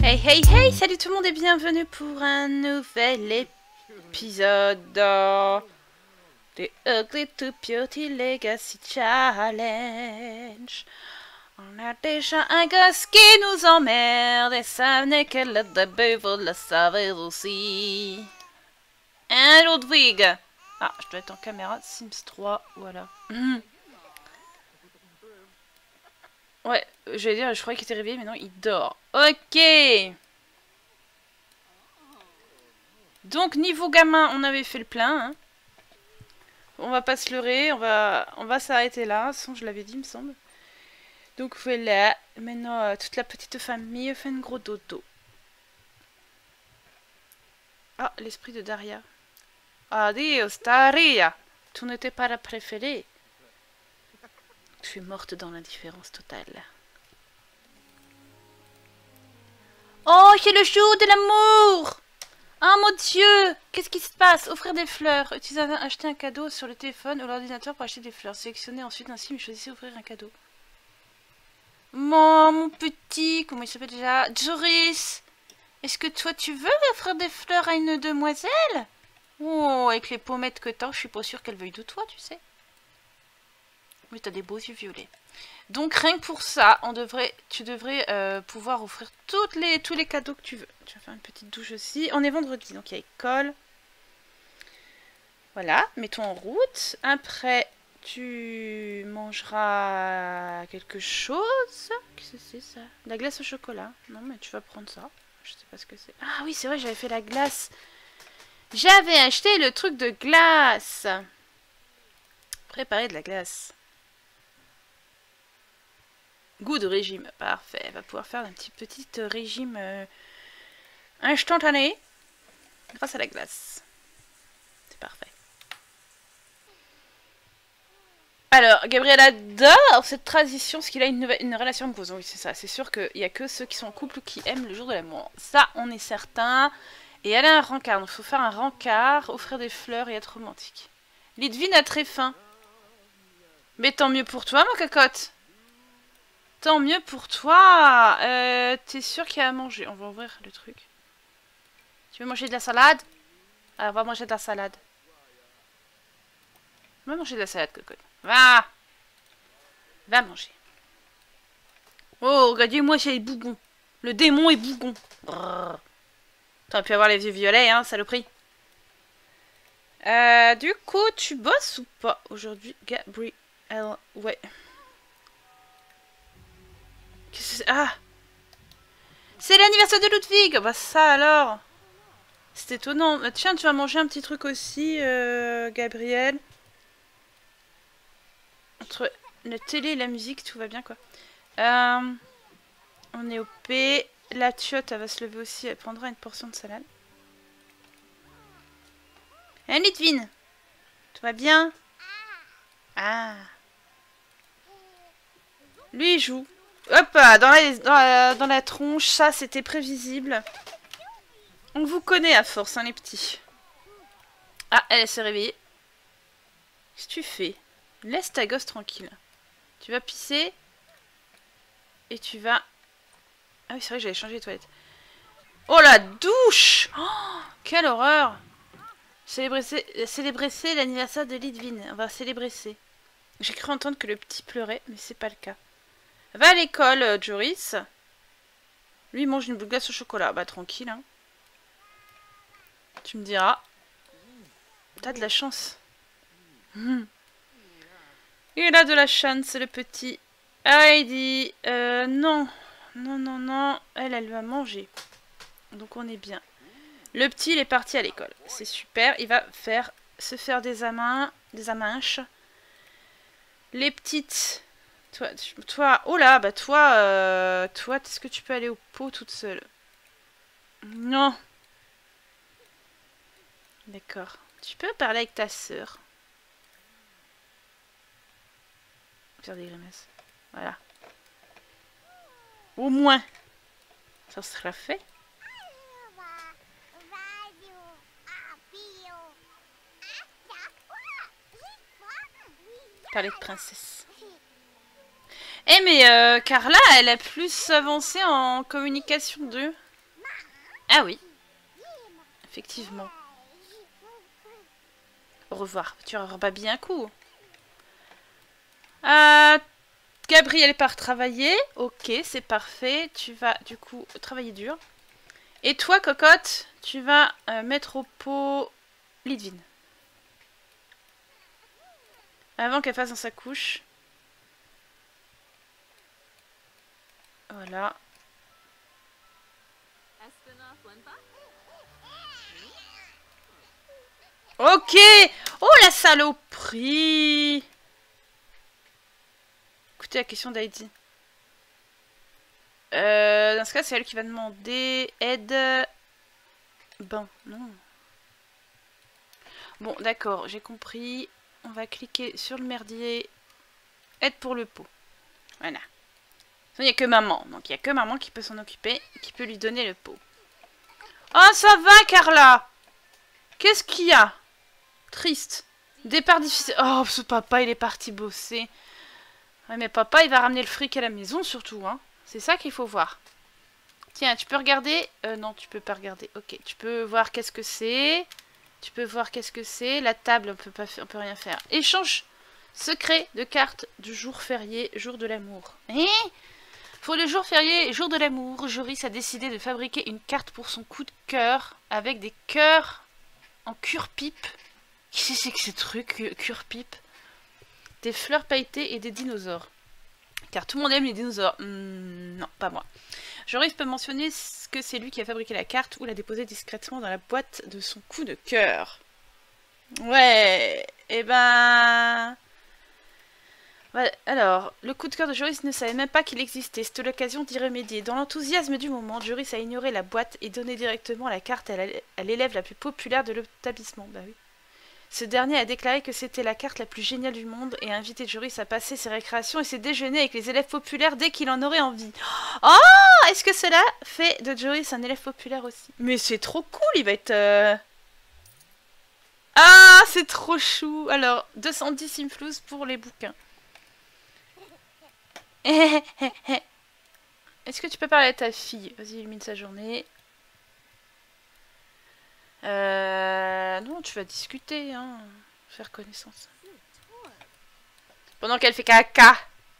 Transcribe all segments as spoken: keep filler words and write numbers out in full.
Hey hey hey, salut tout le monde et bienvenue pour un nouvel épisode de Ugly to Beauty Legacy Challenge. On a déjà un gosse qui nous emmerde et ça n'est que le début, vous le savez aussi. Un Ludwig. Ah, je dois être en caméra Sims trois, voilà. Ouais, j'allais dire, je croyais qu'il était réveillé, mais non, il dort. Ok. Donc, niveau gamin, on avait fait le plein. Hein. On va pas se leurrer, on va, on va s'arrêter là. Sans, je l'avais dit, il me semble. Donc, voilà. Maintenant, euh, toute la petite famille fait un gros dodo. Ah, l'esprit de Daria. Adios, Daria. Tu n'étais pas la préférée. Je suis morte dans l'indifférence totale. Oh, c'est le jour de l'amour! Oh mon Dieu! Qu'est-ce qui se passe? Offrir des fleurs. Utilisez un, acheter un cadeau sur le téléphone ou l'ordinateur pour acheter des fleurs. Sélectionnez ensuite un sim et choisissez offrir un cadeau. Mon, mon petit... Comment il s'appelle déjà? Joris! Est-ce que toi tu veux offrir des fleurs à une demoiselle? Oh, avec les pommettes que t'as, je suis pas sûre qu'elle veuille de toi, tu sais. Oui, t'as des beaux yeux violets. Donc rien que pour ça, on devrait, tu devrais euh, pouvoir offrir toutes les, tous les cadeaux que tu veux. Tu vas faire une petite douche aussi. On est vendredi, donc il y a école. Voilà, mets-toi en route. Après, tu mangeras quelque chose. Qu'est-ce que c'est ça? La glace au chocolat. Non, mais tu vas prendre ça. Je sais pas ce que c'est. Ah oui, c'est vrai, j'avais fait la glace. J'avais acheté le truc de glace. Préparer de la glace. Goût de régime, parfait. Elle va pouvoir faire un petit petit régime euh, instantané grâce à la glace. C'est parfait. Alors, Gabriel adore cette tradition, parce qu'il a une, nouvelle, une relation amoureuse. Oui, c'est ça. C'est sûr qu'il n'y a que ceux qui sont en couple qui aiment le jour de l'amour. Ça, on est certain. Et elle a un rencard. Donc, il faut faire un rencard, offrir des fleurs et être romantique. Lidvin a très faim. Mais tant mieux pour toi, ma cocotte. Tant mieux pour toi. Euh, T'es sûr qu'il y a à manger? On va ouvrir le truc. Tu veux manger de la salade? Alors, on va manger de la salade. On va manger de la salade, cocotte. Va! Va manger. Oh, regardez-moi, c'est les bougons. Le démon est bougon. T'aurais pu avoir les yeux violets, hein, saloperie. Euh, du coup, tu bosses ou pas aujourd'hui, Gabriel? Ouais. Qu'est-ce que c'est? Ah! C'est l'anniversaire de Ludwig! Bah ça alors! C'est étonnant. Tiens, tu vas manger un petit truc aussi, euh, Gabriel. Entre la télé et la musique, tout va bien quoi. Euh, on est au P. La chiotte, elle va se lever aussi, elle prendra une portion de salade. Hein, Litvin? Tout va bien? Ah! Lui, il joue. Hop, dans la, dans la, dans la tronche, ça c'était prévisible. On vous connaît à force, hein, les petits. Ah, elle, elle s'est réveillée. Qu'est-ce que tu fais? Laisse ta gosse tranquille. Tu vas pisser. Et tu vas... Ah oui, c'est vrai que j'avais changé les toilettes. Oh, la douche! Oh, quelle horreur! Célébrer l'anniversaire de Litvin. On va célébrer. J'ai cru entendre que le petit pleurait, mais c'est pas le cas. Va à l'école, euh, Joris. Lui, il mange une boule de glace au chocolat. Bah, tranquille, hein. Tu me diras. T'as de la chance. Mmh. Il a de la chance, le petit. Heidi. Euh, non. Non, non, non. Elle, elle va manger. Donc, on est bien. Le petit, il est parti à l'école. C'est super. Il va faire se faire des amins. Des aminches. Les petites... Toi, tu, toi, oh là, bah toi, euh, toi, est-ce que tu peux aller au pot toute seule? Non. D'accord. Tu peux parler avec ta sœur. Faire des grimaces. Voilà. Au moins. Ça sera fait. Parler de princesse. Eh mais euh, Carla, elle a plus avancé en communication d'eux. Ah oui. Effectivement. Au revoir. Tu auras rebabillé un coup. Euh, Gabriel part travailler. Ok, c'est parfait. Tu vas du coup travailler dur. Et toi, cocotte, tu vas euh, mettre au pot Lidvin. Avant qu'elle fasse dans sa couche. Voilà. Ok. Oh la saloperie. Écoutez la question d'Heidi. Euh, dans ce cas, c'est elle qui va demander aide. Ben, non. Bon, d'accord, j'ai compris. On va cliquer sur le merdier. Aide pour le pot. Voilà. Il n'y a que maman. Donc il n'y a que maman qui peut s'en occuper, qui peut lui donner le pot. Oh, ça va, Carla. Qu'est-ce qu'il y a? Triste. Départ difficile. Oh, ce papa, il est parti bosser. Ouais, mais papa, il va ramener le fric à la maison, surtout, hein. C'est ça qu'il faut voir. Tiens, tu peux regarder... Euh, non, tu peux pas regarder. Ok, tu peux voir qu'est-ce que c'est. Tu peux voir qu'est-ce que c'est. La table, on peut pas, on peut rien faire. Échange secret de cartes du jour férié, jour de l'amour. Hein? Pour le jour férié, jour de l'amour, Joris a décidé de fabriquer une carte pour son coup de cœur avec des cœurs en cure-pipe. Qu'est-ce que c'est que ces trucs, cure-pipe? Des fleurs pailletées et des dinosaures. Car tout le monde aime les dinosaures. Mmh, non, pas moi. Joris peut mentionner que c'est lui qui a fabriqué la carte ou l'a déposée discrètement dans la boîte de son coup de cœur. Ouais, et ben... Ouais, alors, le coup de cœur de Joris ne savait même pas qu'il existait. C'était l'occasion d'y remédier. Dans l'enthousiasme du moment, Joris a ignoré la boîte et donné directement la carte à l'élève la plus populaire de l'établissement. Bah oui. Ce dernier a déclaré que c'était la carte la plus géniale du monde et a invité Joris à passer ses récréations et ses déjeuners avec les élèves populaires dès qu'il en aurait envie. Oh, est-ce que cela fait de Joris un élève populaire aussi? Mais c'est trop cool, il va être... Euh... Ah, c'est trop chou. Alors, deux cent dix simflous pour les bouquins. Est-ce que tu peux parler à ta fille? Vas-y, illumine sa journée. Euh... Non, tu vas discuter, hein. Faire connaissance. Pendant qu'elle fait caca.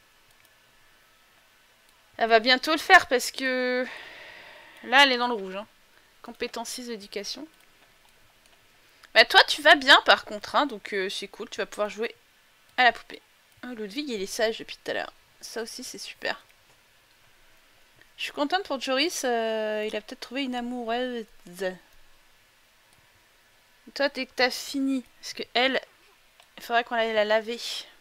Elle va bientôt le faire parce que... Là, elle est dans le rouge. Hein. Compétence six d'éducation. Bah toi, tu vas bien par contre. Hein, donc euh, c'est cool, tu vas pouvoir jouer à la poupée. Oh, Ludwig, il est sage depuis tout à l'heure. Ça aussi, c'est super. Je suis contente pour Joris. Euh, il a peut-être trouvé une amoureuse. Toi, dès que t'as fini, parce que elle, il faudrait qu'on aille la laver.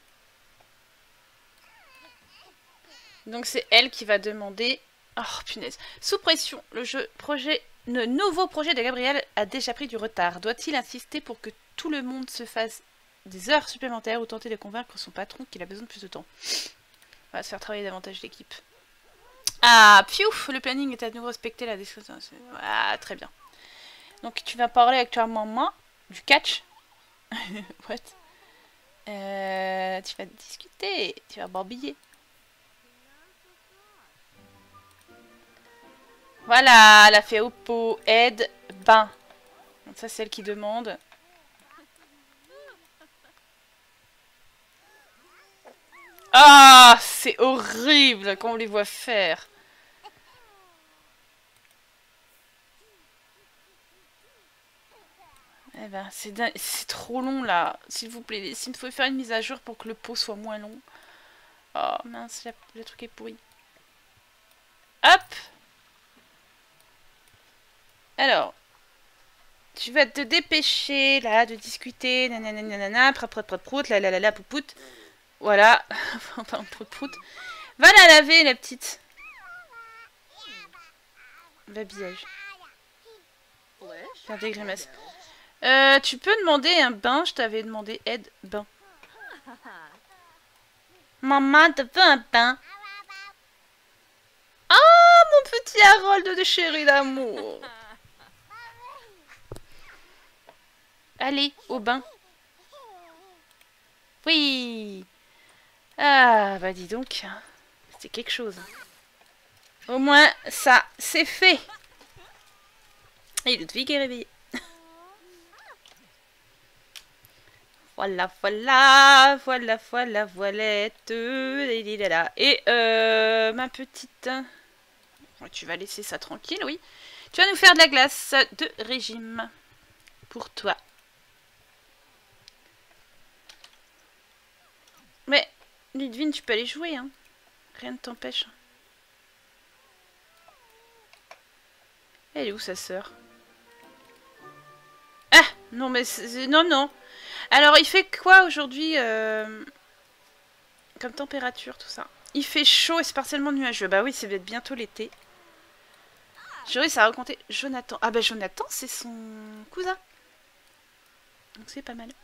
Donc c'est elle qui va demander... Oh punaise. Sous pression, le jeu projet, le nouveau projet de Gabriel a déjà pris du retard. Doit-il insister pour que tout le monde se fasse des heures supplémentaires ou tenter de convaincre son patron qu'il a besoin de plus de temps? On va se faire travailler davantage l'équipe. Ah, piouf, le planning est à nouveau respecté, la description. Ah, très bien. Donc tu vas parler avec ta maman du catch. What? euh, Tu vas discuter, tu vas barbiller. Voilà, elle a fait au pot, aide, bain. Donc ça c'est elle qui demande. Ah, c'est horrible quand on les voit faire. Eh ben, c'est trop long là. S'il vous plaît, s'il faut faire une mise à jour pour que le pot soit moins long. Oh mince, la, le truc est pourri. Hop. Alors, tu vas te dépêcher là de discuter, nanana, nanana, prout prout prout prout, la la la la poupoute. Voilà, enfin prout prout. Va la laver la petite. L'habillage. Ouais. Faire des grimaces. Euh, tu peux demander un bain, je t'avais demandé aide bain. Maman, t'as fait un bain? Ah, oh, mon petit Harold de chéri d'amour. Allez, au bain. Oui. Ah, bah dis donc. C'est quelque chose. Au moins, ça, c'est fait. Et Ludwig est réveillé. Voilà, voilà, voilà, voilà, voilette. Et euh, ma petite... Tu vas laisser ça tranquille, oui. Tu vas nous faire de la glace de régime. Pour toi. Mais, Ludwig, tu peux aller jouer, hein. Rien ne t'empêche. Elle est où, sa sœur? Ah, non, mais... Non, non. Alors, il fait quoi aujourd'hui euh... comme température, tout ça? Il fait chaud et c'est partiellement nuageux. Bah oui, c'est bientôt l'été. J'aurais ça à raconter. Jonathan. Ah bah Jonathan, c'est son cousin. Donc c'est pas mal.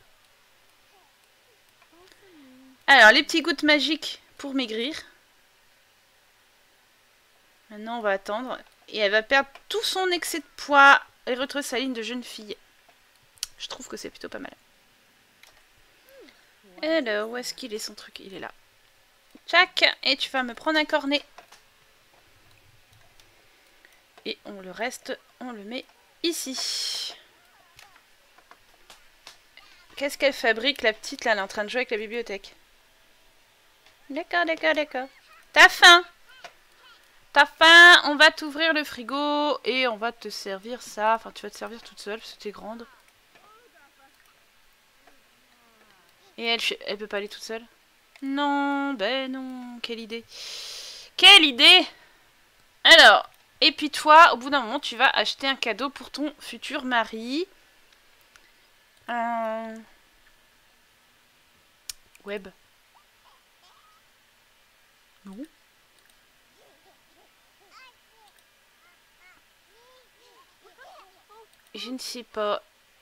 Alors, les petits gouttes magiques pour maigrir. Maintenant, on va attendre. Et elle va perdre tout son excès de poids et retrouver sa ligne de jeune fille. Je trouve que c'est plutôt pas mal. Alors, où est-ce qu'il est son truc? Il est là. Tchac. Et tu vas me prendre un cornet. Et on le reste, on le met ici. Qu'est-ce qu'elle fabrique, la petite, là? Elle est en train de jouer avec la bibliothèque. D'accord, d'accord, d'accord. T'as faim? T'as faim? On va t'ouvrir le frigo et on va te servir ça. Enfin, tu vas te servir toute seule parce que t'es grande. Et elle, elle peut pas aller toute seule? Non, ben non. Quelle idée. Quelle idée! Alors... Et puis toi, au bout d'un moment, tu vas acheter un cadeau pour ton futur mari. Euh... Web. Non. Je ne sais pas.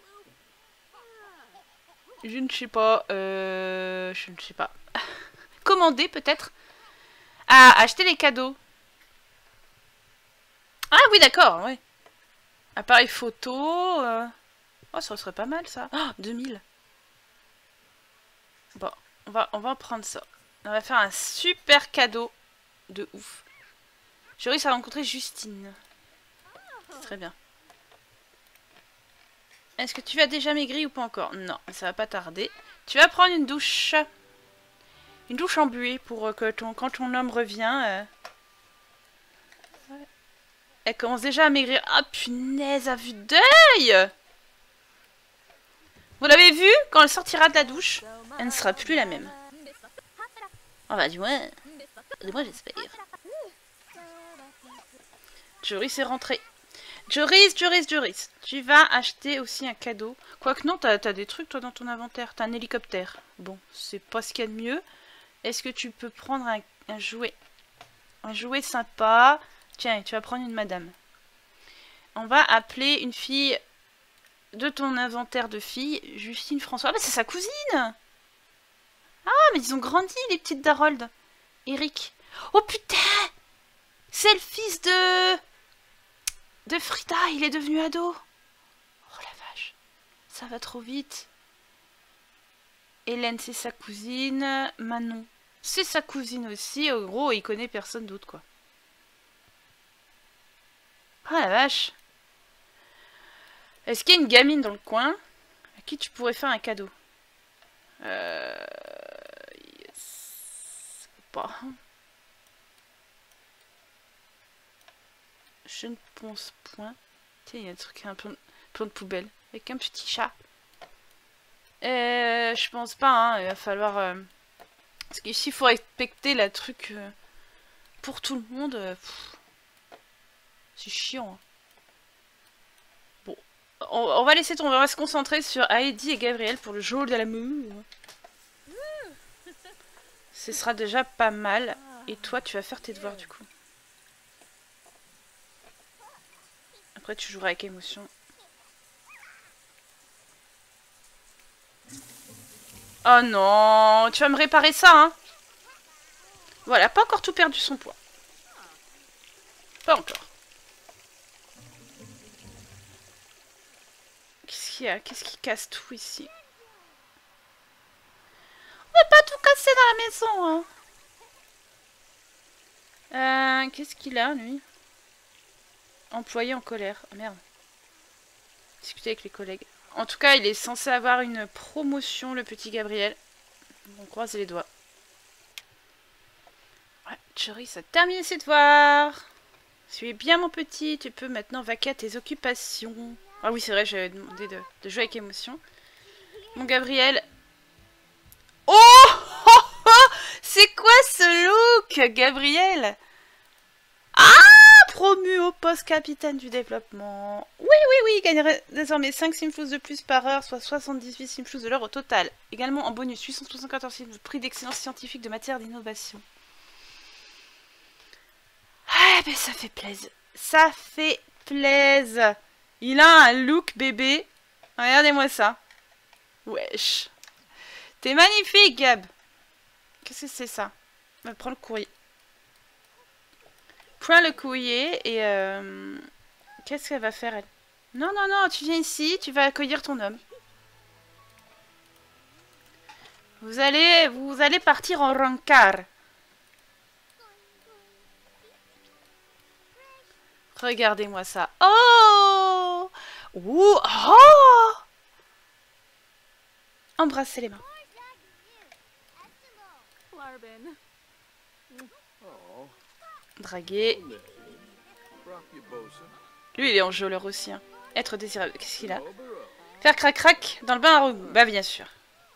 Je ne sais pas. Euh... Je ne sais pas. Commander peut-être. Ah, acheter les cadeaux. Ah oui, d'accord, oui. Appareil photo. Euh... Oh, ça serait pas mal, ça. Oh, deux mille. Bon, on va, on va en prendre ça. On va faire un super cadeau. De ouf. J'ai réussi à rencontrer Justine. C'est très bien. Est-ce que tu as déjà maigri ou pas encore? Non, ça va pas tarder. Tu vas prendre une douche. Une douche embuée pour que ton, quand ton homme revient... Euh... Elle commence déjà à maigrir. Ah, punaise, à vue d'œil! Vous l'avez vu? Quand elle sortira de la douche, elle ne sera plus la même. Oh bah, du moins... Du moins, j'espère. Joris est rentré. Joris, Joris, Joris. Tu vas acheter aussi un cadeau. Quoique non, t'as t'as des trucs, toi, dans ton inventaire. T'as un hélicoptère. Bon, c'est pas ce qu'il y a de mieux. Est-ce que tu peux prendre un, un jouet? Un jouet sympa. Tiens, tu vas prendre une madame. On va appeler une fille de ton inventaire de filles, Justine François. Ah bah c'est sa cousine! Ah mais ils ont grandi les petites d'Harold. Eric. Oh putain! C'est le fils de... De Frida, il est devenu ado. Oh la vache. Ça va trop vite. Hélène c'est sa cousine. Manon c'est sa cousine aussi. En gros il connaît personne d'autre quoi. Ah la vache. Est-ce qu'il y a une gamine dans le coin à qui tu pourrais faire un cadeau? Euh... Yes. Pas. Je ne pense point. Tiens, il y a un truc, un plan, plan de poubelle avec un petit chat. Euh, je pense pas, hein, il va falloir... Euh... Parce qu'ici, il faut respecter la truc euh, pour tout le monde. Euh, C'est chiant. Hein. Bon, on, on va laisser tomber, on va se concentrer sur Heidi et Gabriel pour le jour de l'amour. Ce sera déjà pas mal. Et toi, tu vas faire tes devoirs du coup. Après, tu joueras avec émotion. Oh non, tu vas me réparer ça, hein. Voilà, pas encore tout perdu son poids. Pas encore. Qu'est-ce qu'il y a? Qu'est-ce qui casse tout ici? On va pas tout casser dans la maison, hein. Euh, qu'est-ce qu'il a, lui? Employé en colère. Oh, merde. discuter avec les collègues. En tout cas, il est censé avoir une promotion, le petit Gabriel. On croise les doigts. Ouais, Cherry, ça termine ses devoirs. Tu es bien mon petit, tu peux maintenant vaquer à tes occupations. Ah oui, c'est vrai, j'avais demandé de, de jouer avec émotion. Mon Gabriel. Oh, oh, oh, c'est quoi ce look, Gabriel? Ah, promu au poste capitaine du développement. Oui, oui, oui, il gagnerait désormais cinq simflouz de plus par heure, soit soixante-dix-huit simflouz de l'heure au total. Également en bonus, huit cent soixante-quatorze simflouz, prix d'excellence scientifique de matière d'innovation. Ah, ben ça fait plaisir. Ça fait plaisir. Il a un look bébé. Regardez-moi ça. Wesh. T'es magnifique, Gab. Qu'est-ce que c'est ça? On prends le courrier. Prends le courrier et... Euh... Qu'est-ce qu'elle va faire, elle? Non, non, non, tu viens ici, tu vas accueillir ton homme. Vous allez... Vous allez partir en rencard. Regardez-moi ça. Oh! Ouh! Oh! Embrassez les mains. Draguer. Lui, il est enjôleur aussi. Hein. Être désirable. Qu'est-ce qu'il a? Faire crac-crac dans le bain à rebou. Bah, bien sûr.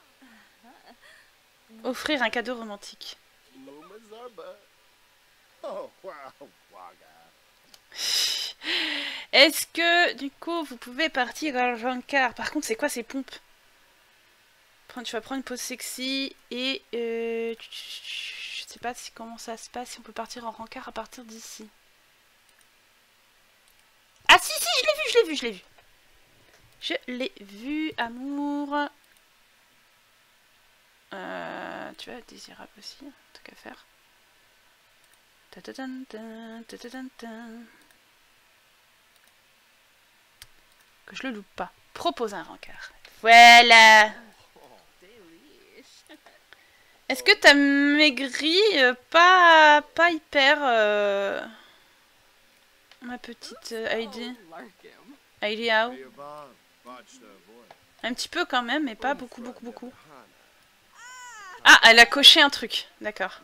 Offrir un cadeau romantique. Est-ce que, du coup, vous pouvez partir à rencard? Par contre, c'est quoi ces pompes? Tu vas prendre une pause sexy et... Euh, je sais pas si comment ça se passe, si on peut partir en rencard à partir d'ici. Ah si, si, je l'ai vu, je l'ai vu, je l'ai vu. Je l'ai vu, amour. Euh, tu vois, désirable aussi, tant qu'à faire. Ta -ta -ta -ta, ta -ta -ta -ta. Que je le loupe pas. Propose un rencard. Voilà. Est-ce que t'as maigri euh, pas, pas hyper... Euh, ma petite euh, Heidi. Heidi How. Un petit peu quand même, mais pas beaucoup, beaucoup, beaucoup. Ah, elle a coché un truc. D'accord.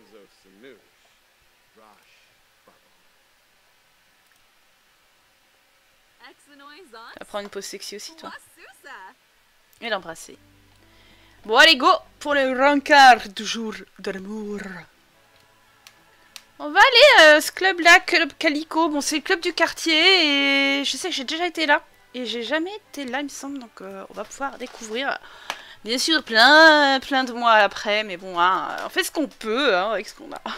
Tu vas prendre une pause sexy aussi, toi. Et l'embrasser. Bon, allez, go pour le rencard du jour de l'amour. On va aller à euh, ce club-là, Club Calico. Bon, c'est le club du quartier et je sais que j'ai déjà été là. Et j'ai jamais été là, il me semble, donc euh, on va pouvoir découvrir, bien sûr, plein, plein de mois après. Mais bon, hein, on fait ce qu'on peut hein, avec ce qu'on a.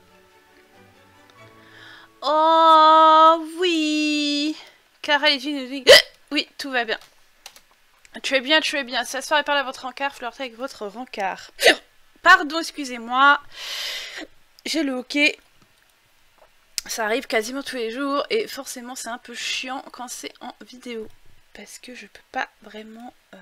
Oh, oui. Carrel est une... Oui, tout va bien. Très bien, très bien. Ça se fait parler à votre rencard, flirter avec votre rencard. Pardon, excusez-moi. J'ai le hockey. Ça arrive quasiment tous les jours et forcément c'est un peu chiant quand c'est en vidéo. Parce que je peux pas vraiment... Euh...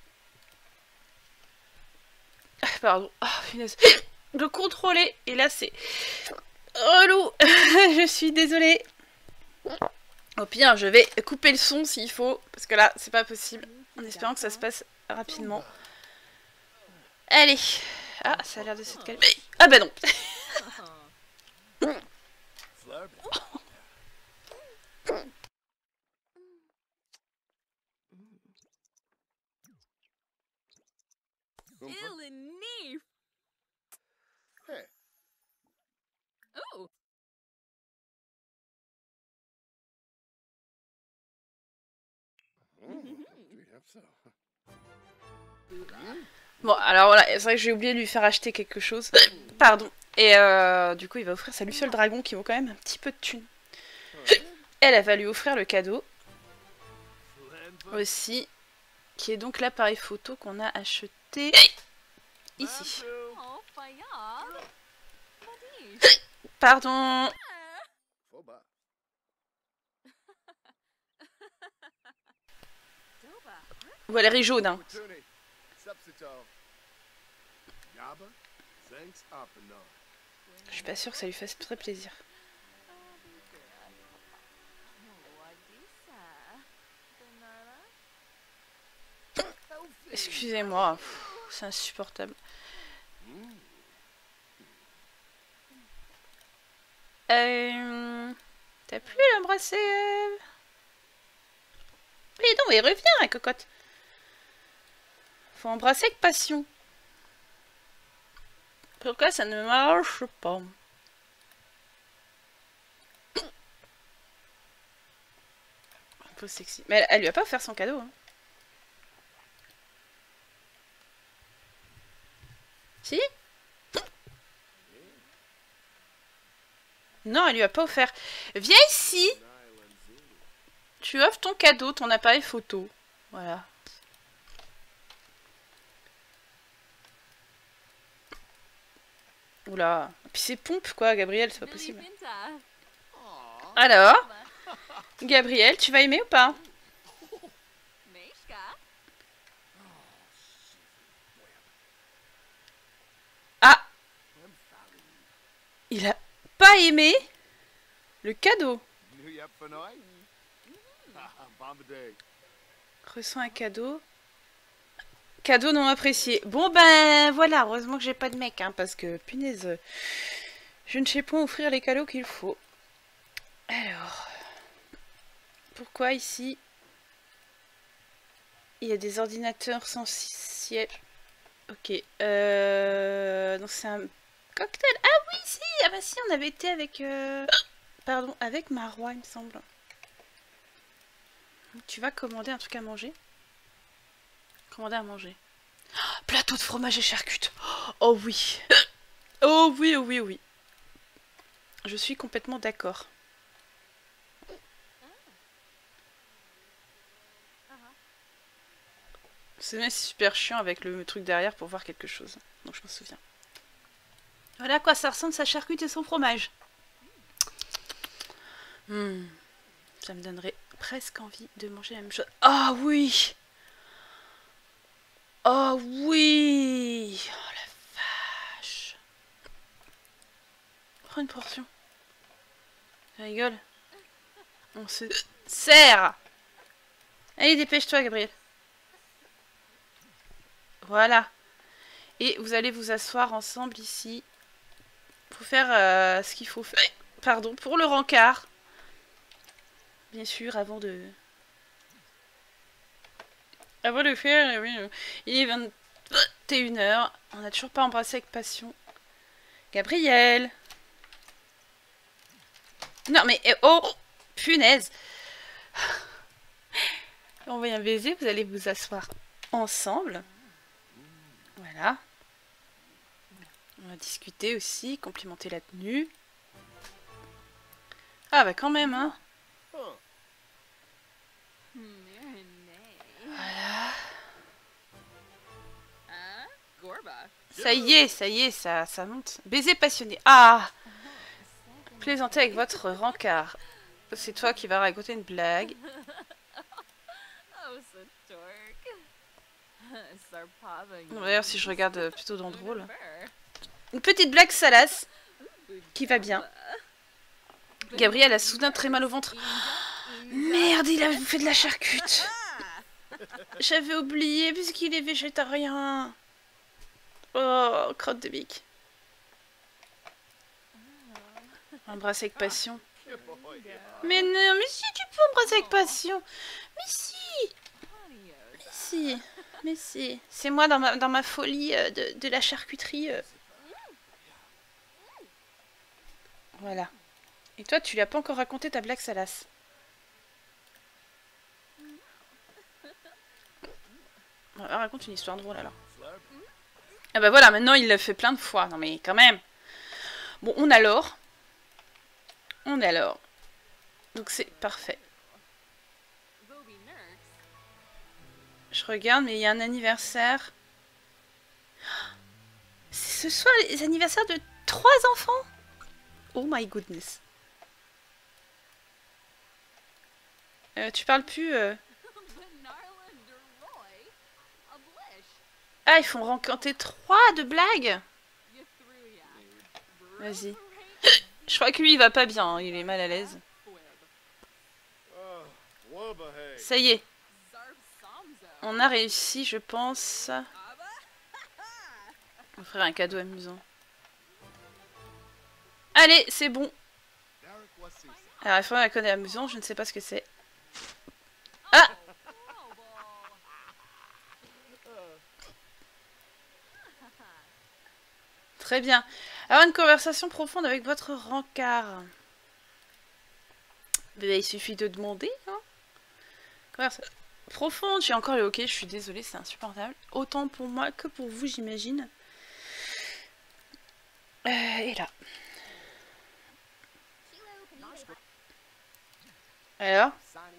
Ah, pardon. Oh, finesse. Le contrôler. Et là c'est... relou. Je suis désolée. Au pire, je vais couper le son s'il faut. Parce que là, c'est pas possible. En espérant que ça se passe rapidement. Allez. Ah, ça a l'air de se calmer. Ah bah non. Bon, alors voilà, c'est vrai que j'ai oublié de lui faire acheter quelque chose. Pardon. Et euh, du coup, il va offrir sa Luciole Dragon qui vaut quand même un petit peu de thunes. Elle, elle va lui offrir le cadeau. Aussi. Qui est donc l'appareil photo qu'on a acheté ici. Pardon. Ou elle est jaune, hein. Je suis pas sûre que ça lui fasse très plaisir. Excusez-moi, c'est insupportable. Euh... T'as plus l'embrasser euh... Oui, non, mais reviens, hein, cocotte. Faut embrasser avec passion. Pourquoi ça ne marche pas? Un peu sexy. Mais elle, elle lui a pas offert son cadeau. Hein. Si? Non, elle lui a pas offert. Viens ici! Tu offres ton cadeau, ton appareil photo. Voilà. Oula. Puis c'est pompe quoi, Gabriel, c'est pas possible. Alors, Gabriel, tu vas aimer ou pas? Ah! Il a pas aimé le cadeau. Ressens un cadeau. Cadeau non apprécié. Bon ben voilà, heureusement que j'ai pas de mec, hein, parce que punaise, je ne sais pas offrir les cadeaux qu'il faut. Alors, pourquoi ici il y a des ordinateurs sans siège? Ok, euh... donc c'est un cocktail. Ah oui, si, ah bah si, on avait été avec, euh... pardon, avec Marois, il me semble. Tu vas commander un truc à manger? Commander à manger. Oh, plateau de fromage et charcutes. Oh oui. Oh oui, oh oui, oh oui. Je suis complètement d'accord. C'est super chiant avec le truc derrière pour voir quelque chose. Donc je m'en souviens. Voilà à quoi ça ressemble sa charcute et son fromage. Mmh. Ça me donnerait presque envie de manger la même chose. Ah oh, oui. Oh oui. Oh la vache. Prends une portion. Tu rigoles. On se sert. Allez, dépêche-toi, Gabriel. Voilà. Et vous allez vous asseoir ensemble ici. Pour faire euh, ce qu'il faut faire. Pardon, pour le rencard. Bien sûr, avant de... Avant de faire, oui. Il est vingt et une heures. On n'a toujours pas embrassé avec passion. Gabriel. Non mais... Oh, punaise. Envoyez un baiser, vous allez vous asseoir ensemble. Voilà. On va discuter aussi, complimenter la tenue. Ah bah quand même, hein. Voilà. Ça y est, ça y est, ça, ça monte. Baiser passionné. Ah! Plaisanter avec votre rencard. C'est toi qui vas raconter une blague. D'ailleurs, si je regarde plutôt dans drôle. Une petite blague salace. Qui va bien. Gabriel a soudain très mal au ventre. Oh, merde, il a bouffé de la charcute. J'avais oublié puisqu'il est végétarien. Oh, crotte de bique. Embrasser avec passion. Mais non, mais si tu peux embrasser avec passion. Mais si. Mais si. Mais si. C'est moi dans ma, dans ma folie euh, de, de la charcuterie. Euh. Voilà. Et toi, tu lui as pas encore raconté ta blague salace. On raconte une histoire drôle alors. Ah bah voilà, maintenant il l'a fait plein de fois. Non mais quand même. Bon, on a l'or. On a l'or. Donc c'est parfait. Je regarde, mais il y a un anniversaire. C'est ce soir les anniversaires de trois enfants. Oh my goodness. Euh, tu parles plus... Euh... Ah, ils font rencontrer trois de blagues. Vas-y. Je crois que lui, il va pas bien. Hein. Il est mal à l'aise. Ça y est. On a réussi, je pense. Offrir un cadeau amusant. Allez, c'est bon. Alors, il faut un cadeau amusant, je ne sais pas ce que c'est. Ah! Très bien. Avoir une conversation profonde avec votre rencard. Il suffit de demander. Hein. Conversation profonde. J'ai encore le hockey, je suis désolée, c'est insupportable. Autant pour moi que pour vous, j'imagine. Euh, et là. Alors?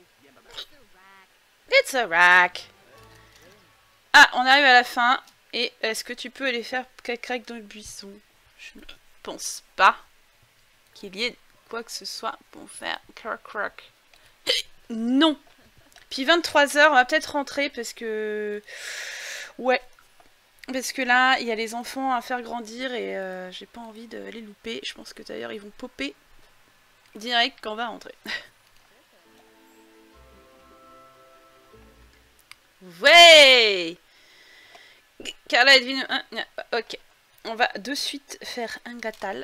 It's a rack. Ah, on arrive à la fin. Et est-ce que tu peux aller faire crac-crac dans le buisson? Je ne pense pas qu'il y ait quoi que ce soit pour faire crac-crac. Non. Puis vingt-trois heures, on va peut-être rentrer parce que... Ouais. Parce que là, il y a les enfants à faire grandir et euh, j'ai pas envie de les louper. Je pense que d'ailleurs, ils vont popper direct quand on va rentrer. Ouais. Carla est devenue... Ok. On va de suite faire un gâtal.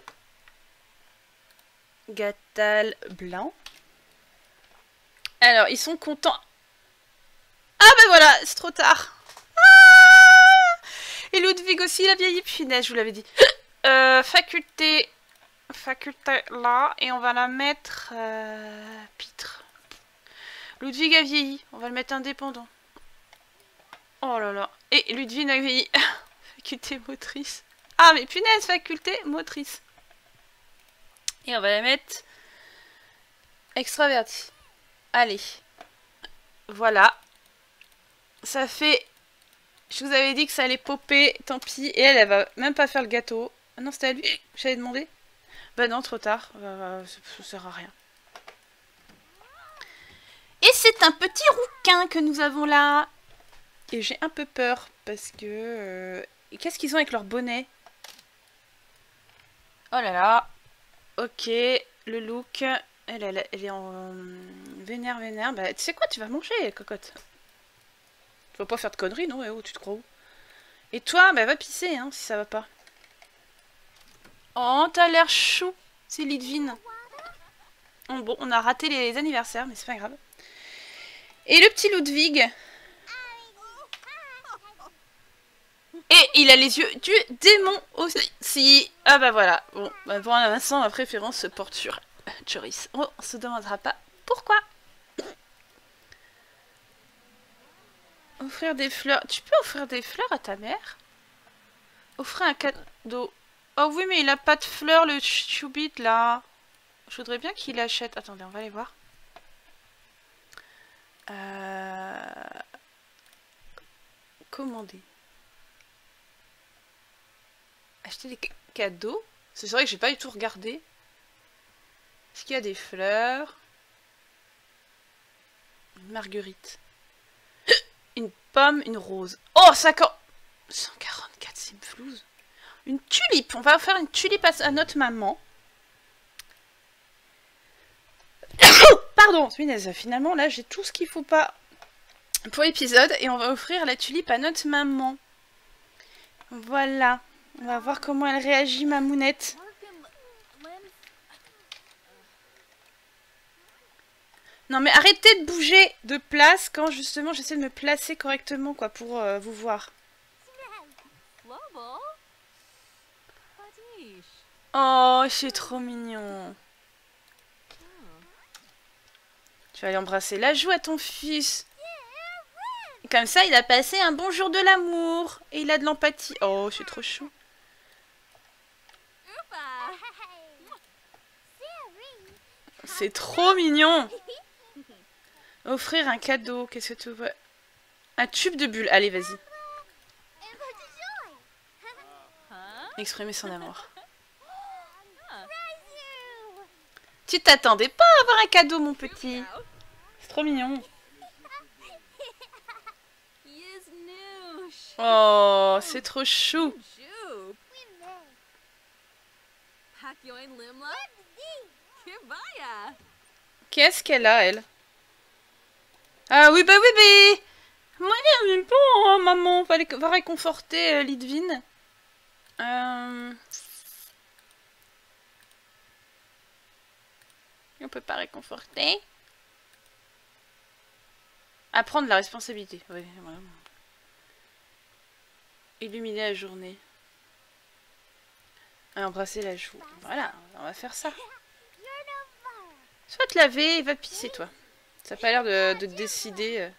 Gâtal blanc. Alors, ils sont contents. Ah ben voilà, c'est trop tard. Ah, et Ludwig aussi, il a vieilli. Punaise, je vous l'avais dit. Euh, faculté. Faculté là. Et on va la mettre... Euh, pitre. Ludwig a vieilli. On va le mettre indépendant. Oh là là. Et Ludwig a vieilli. Faculté motrice. Ah mais punaise, faculté motrice. Et on va la mettre extravertie. Allez. Voilà. Ça fait... Je vous avais dit que ça allait popper. Tant pis. Et elle, elle va même pas faire le gâteau. Ah non, c'était à lui. J'avais demandé. Bah non, trop tard. Euh, ça sert à rien. Et c'est un petit rouquin que nous avons là. Et j'ai un peu peur parce que... Euh... Qu'est-ce qu'ils ont avec leur bonnet? Oh là là. Ok, le look. Elle, elle, elle est en... Vénère, vénère. Bah, tu sais quoi, tu vas manger, cocotte. Tu vas pas faire de conneries, non? Eh oh, tu te crois où? Et toi, bah va pisser, hein, si ça va pas. Oh, t'as l'air chou. C'est Lidvin. Oh, bon, on a raté les anniversaires, mais c'est pas grave. Et le petit Ludwig... Et il a les yeux du démon aussi. Ah bah voilà. Bon, bah pour l'instant, ma préférence se porte sur Joris. Oh, on se demandera pas pourquoi. Offrir des fleurs. Tu peux offrir des fleurs à ta mère? Offrir un cadeau. Oh oui, mais il a pas de fleurs, le choubit là. Je voudrais bien qu'il achète. Attendez, on va aller voir. Euh... Commander. Acheter des cadeaux. C'est vrai que j'ai pas du tout regardé. Est-ce qu'il y a des fleurs? Une marguerite. Une pomme, une rose. Oh, cent quarante-quatre simflouz. Une tulipe. On va faire une tulipe à notre maman. Pardon, finalement, là, j'ai tout ce qu'il faut pas pour l'épisode. Et on va offrir la tulipe à notre maman. Voilà. On va voir comment elle réagit, ma mounette. Non mais arrêtez de bouger de place quand justement j'essaie de me placer correctement quoi pour euh, vous voir. Oh, c'est trop mignon. Tu vas aller embrasser la joue à ton fils. Et comme ça, il a passé un bon jour de l'amour. Et il a de l'empathie. Oh, c'est trop chou. C'est trop mignon. Offrir un cadeau. Qu'est-ce que tu veux? Un tube de bulles. Allez, vas-y. Exprimer son amour. Tu t'attendais pas à avoir un cadeau, mon petit. C'est trop mignon. Oh, c'est trop chou. Qu'est-ce qu'elle a, elle? Ah oui, bah oui, bah... Moi, il pas, hein, maman. Va, les... va réconforter euh, Lidvin. Euh... On peut pas réconforter. Apprendre la responsabilité. Oui, voilà. Illuminer la journée. Embrasser la joue. Voilà, on va faire ça. Soit te laver et va pisser, toi. Ça n'a pas l'air de, de décider. Euh...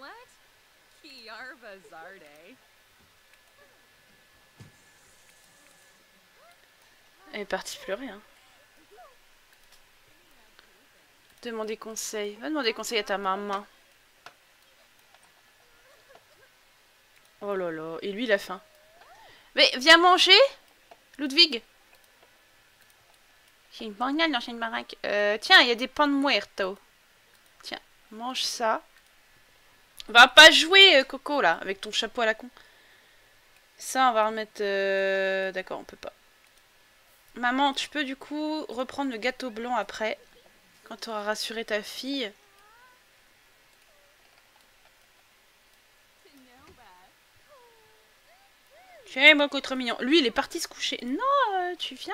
Elle est partie pleurer, hein. Demander conseil. Va demander conseil à ta maman. Oh là là. Et lui, il a faim. Mais viens manger, Ludwig. J'ai une banane dans une baraque. Euh, tiens, il y a des pains de muerto. Tiens, mange ça. Va pas jouer, euh, Coco, là, avec ton chapeau à la con. Ça, on va remettre... Euh... D'accord, on peut pas. Maman, tu peux du coup reprendre le gâteau blanc après. Quand tu auras rassuré ta fille. C'est beaucoup trop mignon. Lui, il est parti se coucher. Non, euh, tu viens?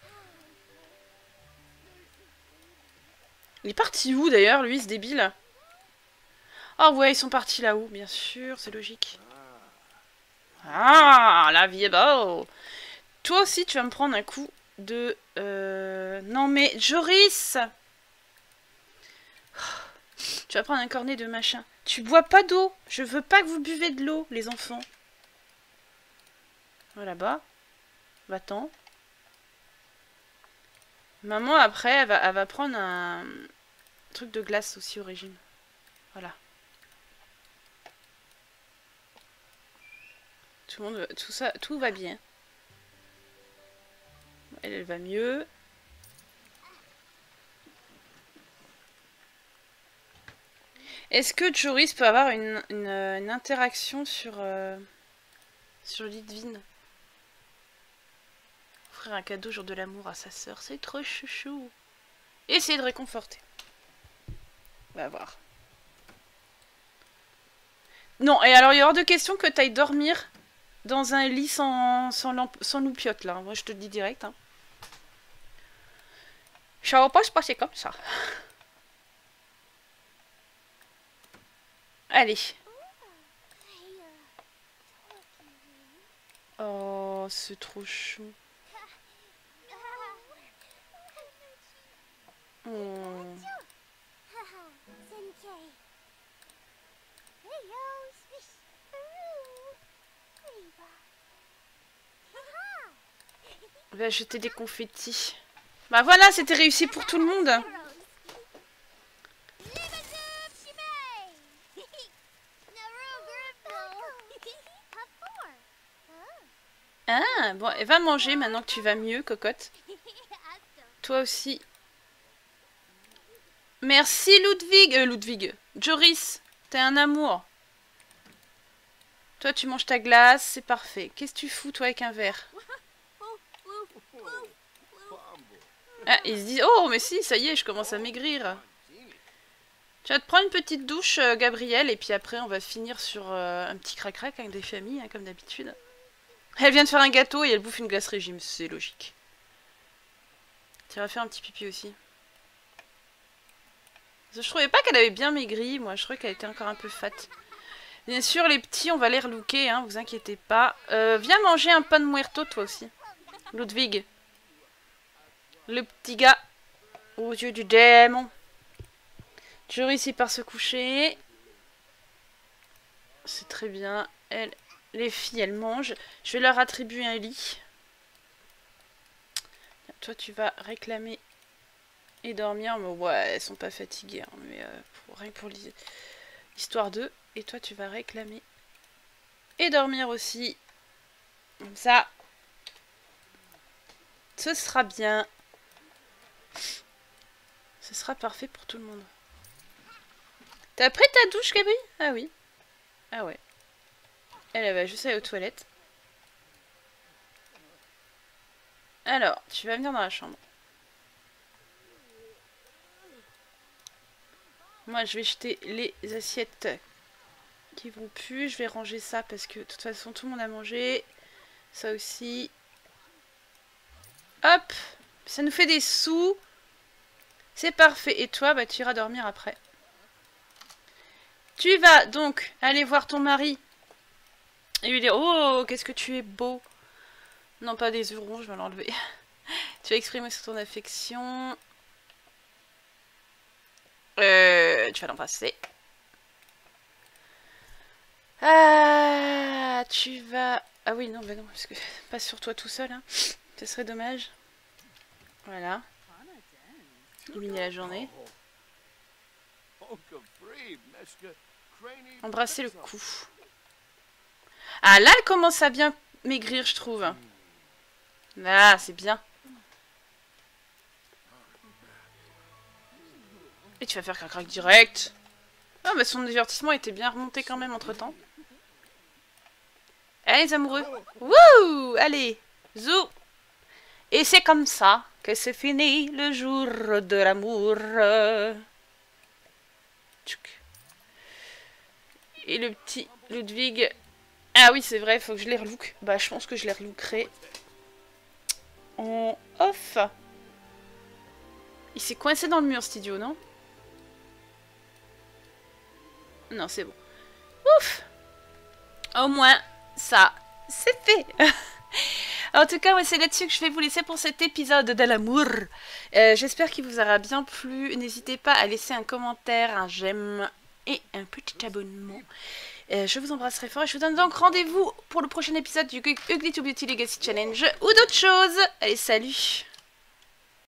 Il est parti où d'ailleurs, lui, ce débile? Oh ouais, ils sont partis là-haut, bien sûr, c'est logique. Ah, la vie est beau. Toi aussi, tu vas me prendre un coup de... Euh... Non mais, Joris! Tu vas prendre un cornet de machin. Tu bois pas d'eau. Je veux pas que vous buvez de l'eau, les enfants. Va là-bas. Va-t'en. Maman, après, elle va, elle va prendre un truc de glace aussi au régime. Voilà. Tout le monde, tout ça, tout va bien. Elle, elle va mieux. Est-ce que Joris peut avoir une, une, une interaction sur, euh, sur Lidvin? Offrir un cadeau jour de l'amour à sa sœur, c'est trop chouchou. Essayer de réconforter. On va voir. Non, et alors il est hors de question que tu ailles dormir dans un lit sans, sans, lampe, sans loupiote, là. Moi, je te le dis direct. Hein. Ça va pas se passer comme ça. Allez. Oh, c'est trop chou. Oh. On va jeter des confettis. Bah voilà, c'était réussi pour tout le monde. Ah, bon, elle va manger maintenant que tu vas mieux, cocotte. Toi aussi. Merci Ludwig. Euh, Ludwig. Joris, t'es un amour. Toi, tu manges ta glace, c'est parfait. Qu'est-ce que tu fous, toi, avec un verre? Ah, ils se disent, oh, mais si, ça y est, je commence à maigrir. Tu vas te prendre une petite douche, euh, Gabriel, et puis après, on va finir sur euh, un petit crac-crac avec des familles, hein, comme d'habitude. Elle vient de faire un gâteau et elle bouffe une glace régime, c'est logique. Tu vas faire un petit pipi aussi. Je trouvais pas qu'elle avait bien maigri, moi, je trouvais qu'elle était encore un peu fat. Bien sûr, les petits, on va les relooker, hein, vous inquiétez pas. Euh, viens manger un pan de muerto, toi aussi. Ludwig. Le petit gars aux yeux du démon. Joris, il part se coucher. C'est très bien. Elle, les filles, elles mangent. Je vais leur attribuer un lit. Toi, tu vas réclamer et dormir. Mais ouais, elles sont pas fatiguées. Hein, mais euh, pour, rien que pour l'histoire d'eux. Et toi, tu vas réclamer et dormir aussi. Comme ça. Ce sera bien. Ce sera parfait pour tout le monde. T'as pris ta douche, Gabi? Ah oui. Ah ouais. Elle, elle va juste aller aux toilettes. Alors, tu vas venir dans la chambre. Moi, je vais jeter les assiettes qui vont plus. Je vais ranger ça parce que de toute façon tout le monde a mangé. Ça aussi. Hop. Ça nous fait des sous. C'est parfait. Et toi, bah tu iras dormir après. Tu vas donc aller voir ton mari. Et lui dire, oh, qu'est-ce que tu es beau. Non, pas des hurons, je vais l'enlever. Tu vas exprimer sur ton affection. Euh, tu vas l'embrasser. Ah, tu vas... Ah oui, non, bah non, parce que pas sur toi tout seul, hein. Ce serait dommage. Voilà. Éliminer la journée. Embrasser le cou. Ah, là, elle commence à bien maigrir, je trouve. Ah, c'est bien. Et tu vas faire crac-crac direct. Ah, mais son divertissement était bien remonté quand même entre-temps. Allez, les amoureux. Wouh! Allez, zou! Et c'est comme ça que c'est fini le jour de l'amour. Et le petit Ludwig... Ah oui, c'est vrai, il faut que je les relook. Bah, je pense que je les relookerai en off. Il s'est coincé dans le mur, cet idiot, non? Non, c'est bon. Ouf! Au moins, ça, c'est fait. En tout cas, ouais, c'est là-dessus que je vais vous laisser pour cet épisode de l'amour. Euh, J'espère qu'il vous aura bien plu. N'hésitez pas à laisser un commentaire, un j'aime et un petit abonnement. Euh, je vous embrasserai fort et je vous donne donc rendez-vous pour le prochain épisode du Ugly to Beauty Legacy Challenge ou d'autres choses. Allez, salut!